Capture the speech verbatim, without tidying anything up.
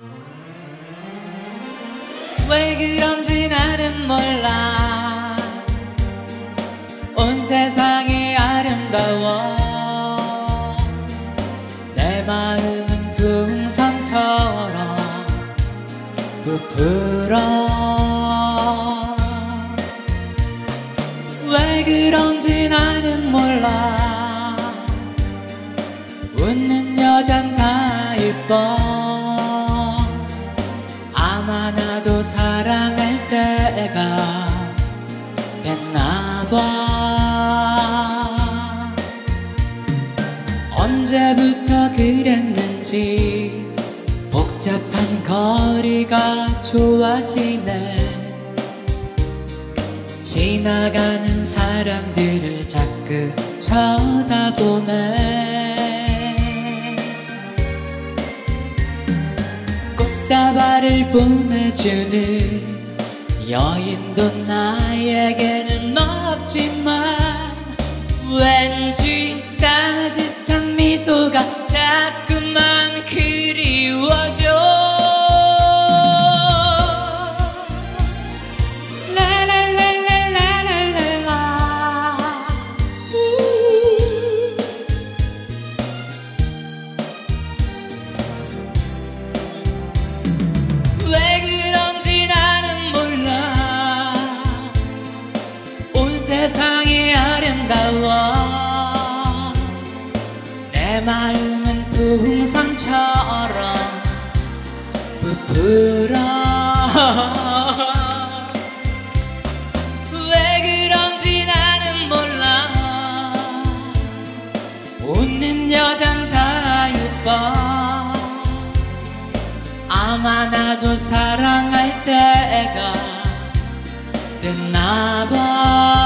왜 그런지 나는 몰라. 온 세상이 아름다워. 내 마음은 풍선처럼 부풀어. 왜 그런지 나는 몰라. 웃는 여잔 다 예뻐. 아마 나도 사랑할 때가 됐나봐. 언제부터 그랬는지 복잡한 거리가 좋아지네. 지나가는 사람들을 자꾸 쳐다보네. 꽃다발을 보내주는 여인도 나에게는 없지만 왠지 따뜻한 미소가 자꾸만 그리워져. 왜 그런지 나는 몰라. 온 세상이 아름다워. 내 마음은 풍선처럼 부풀어. 왜 그런지 나는 몰라. 웃는 여잔 다 예뻐. 아마 나도 사랑할 때가 됐나봐.